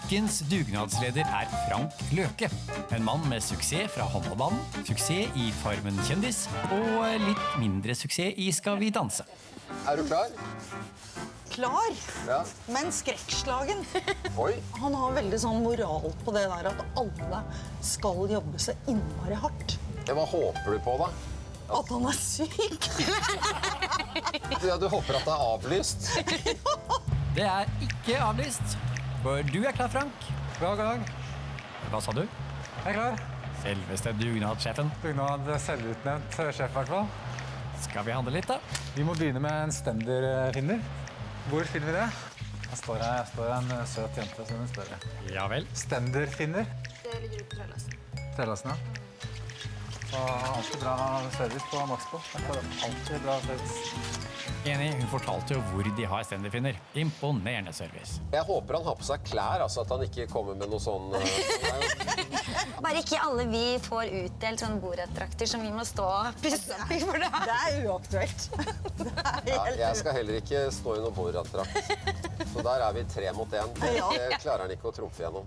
Ukens dugnadsleder Frank Løke. En mann med suksess fra håndballbanen, suksess i Farmen kjendis, og litt mindre suksess i Skal vi danse. Du klar? Klar, Ja. men skrekkslagen. Oi. Han har veldig sånn moral på det der at alle skal jobbe så innmari hardt. Hva håper du på, da? At han syk. Ja, du håper at det avlyst? Det ikke avlyst, for du klar, Frank. God dag. Hva sa du? Jeg klar. Selveste dugnadssjefen. Dugnad selvutnevnt sjef, i hvert fall. Skal vi handle litt, da? Vi må begynne med en stenderfinner. Hvor finner vi det? Her står en søt jente som hun spør. Ja vel. Stenderfinner. Det ligger ute på trelassen. Trelassen, ja. Og alltid bra service på Maxbo. Alltid bra service. Enig, hun fortalte jo hvor de har stenderfinner. Imponerende service. Jeg håper han har på seg klær, altså at han ikke kommer med noe sånn... Bare ikke alle vi får utdelt sånn borddrakter som vi må stå og pusse opp i for det. Det uaktuelt. Ja, jeg skal heller ikke stå i noen bordradrakt. Så der vi 3 mot 1. Det klarer han ikke å trumfe gjennom.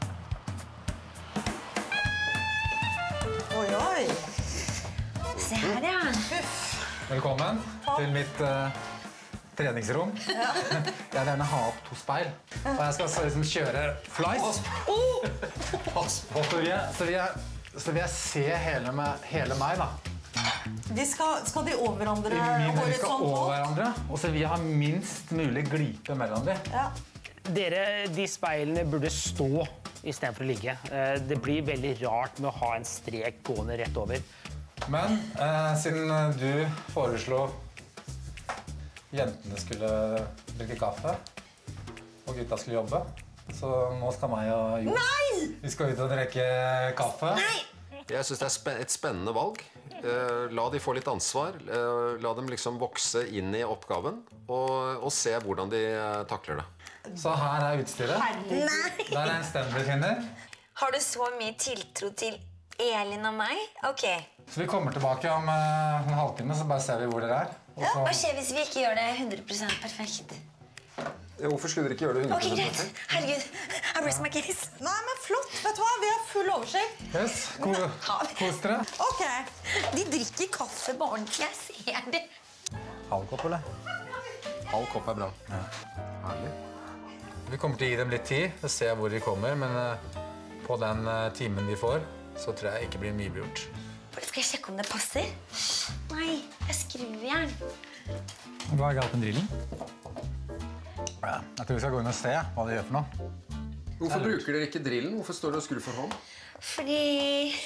Oi, oi. Se her, ja. Velkommen til mitt treningsrom. Jeg vil gjerne ha opp 2 speil. Og jeg skal liksom kjøre flies. Pass på. Så vil jeg se hele meg, da. Skal de over hverandre? Vi skal over hverandre, og så vil jeg ha minst mulig glipe mellom dem. Ja. De speilene burde stå i stedet for å ligge. Det blir veldig rart med å ha en strek gående rett over. Men siden du foreslo jentene skulle drikke kaffe, og gutta skulle jobbe, så nå skal meg og Jo. Vi skal ut og drikke kaffe. Jeg synes det et spennende valg. La de få litt ansvar. La dem liksom vokse inn i oppgaven, og se hvordan de takler det. Så her utstyret. Der en stenderfinner. Har du så mye tiltro til Elin og meg? Ok. Så vi kommer tilbake om en halvtime, så bare ser vi hvor dere er. Og så... Hva skjer hvis vi ikke gjør det 100% perfekt? Hvorfor skulle dere ikke gjøre det 100% Ok, greit. Herregud, I rest my case. Nei, men flott. Vet du hva? Vi har full oversikt. Yes, kos dere. Ok. De drikker kaffe på ordentlig, jeg ser det. Halv kopp, eller? Halv kopp bra. Ja. Herlig. Vi kommer til å gi dem litt tid, og se hvor de kommer, men på den timen de får, så tror jeg ikke blir mye gjort. Skal jeg sjekke om det passer? Nei, jeg skrur jern. Hva galt med drillen? Ja, jeg tror vi skal gå inn og se hva de gjør for noe. Hvorfor bruker dere ikke drillen? Hvorfor står dere og skrur for hånd? Fordi...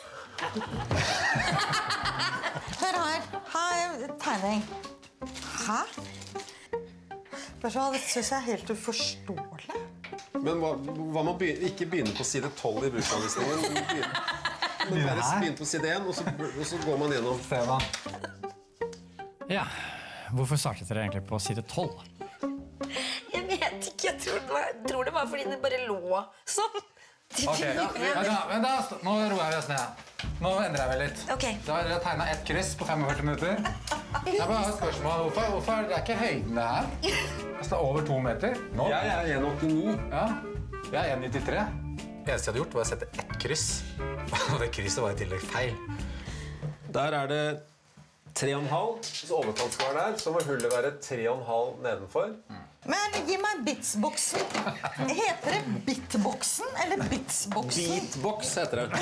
Hør her. Her tegning. Hæ? Dette synes jeg helt uforståelig. Men hva man ikke begynner på side 12 i bruksanvisningen? Begynner på side 1, og så går man gjennom. Se da. Ja, hvorfor startet dere egentlig på side 12? Jeg vet ikke, jeg tror det var fordi den bare lå sånn. Ok, men da, nå roer vi oss ned. Nå endrer jeg vel litt. Ok. Da har dere tegnet ett kryss på 45 minutter. Jeg bare har et spørsmål. Hvorfor det ikke høyden det her? Det står over 2 meter. Nå. Jeg 1,89. Ja, jeg 1,93. Det eneste jeg hadde gjort var å sette ett kryss. Og det krysset var i tillegg feil. Der det 3,5. Så overkant skal være der. Så må hullet være 3,5 nedenfor. Men gi meg bitsboksen. Heter det bitboksen eller bitsboksen? Beatbox heter det.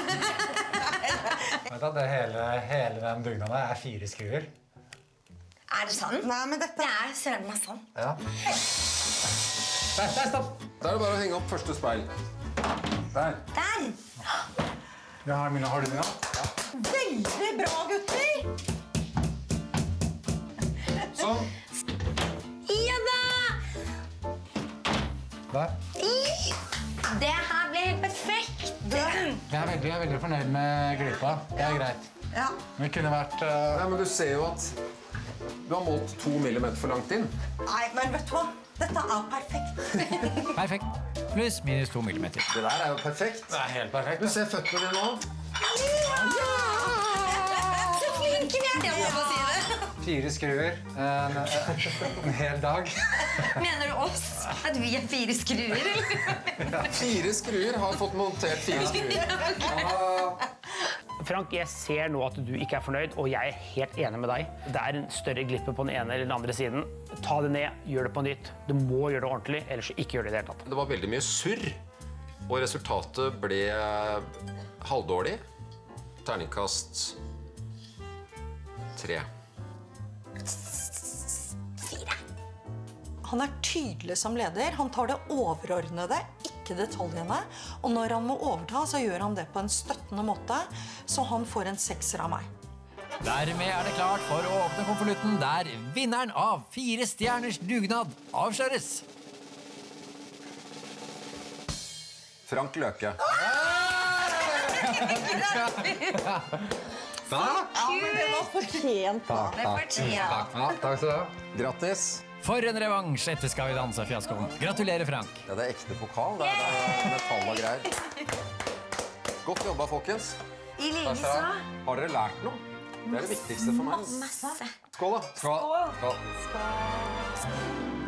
Vet du, hele den dugnaden er 4 skruer. Er det sånn? Nei, men dette... Det søren meg sånn. Ja. Der, stopp! Da det bare å henge opp første speil. Der. Der! Jeg har mine, har du mine? Ja. Veldig bra, gutter! Sånn. Ja da! Der. Det her ble helt perfekt. Jeg er veldig fornøyd med glipa. Det er greit. Ja. Men det kunne vært... Nei, men du ser jo at du har målt 2 millimeter for langt inn. Nei, men vet du hva? Dette er perfekt. Perfekt. Pluss minus 2 millimeter. Det der jo perfekt. Det er helt perfekt. Du ser føttene dine nå. Så flinke vi er, jeg må bare si det. 4 skruer, en hel dag. Mener du oss? At vi er 4 skruer, eller? 4 skruer har fått montert 4 skruer. Frank, jeg ser nå at du ikke er fornøyd, og jeg er helt enig med deg. Det er en større glippe på den ene eller den andre siden. Ta det ned, gjør det på nytt. Du må gjøre det ordentlig, ellers ikke gjør det i det hele tatt. Det var veldig mye surr, og resultatet ble halvdårlig. Terningkast 3. 4. Han er tydelig som leder. Han tar det overordnede, ikke detaljene. Og når han må overta, så gjør han det på en støttende måte, så han får en 6 av meg. Dermed er det klart for å åpne konvolutten der vinneren av 4 stjerners dugnad avsløres. Frank Løke. Takk. Det var fortjent. Takk skal du ha. Grattis. For en revansj etter Skal vi danse-fiaskoen. Gratulerer, Frank. Ja, det er ekte pokal. Det er metall og greier. Godt jobba, folkens. I likeså. Har dere lært noe? Det er det viktigste for meg. Masse. Skål, da. Skål.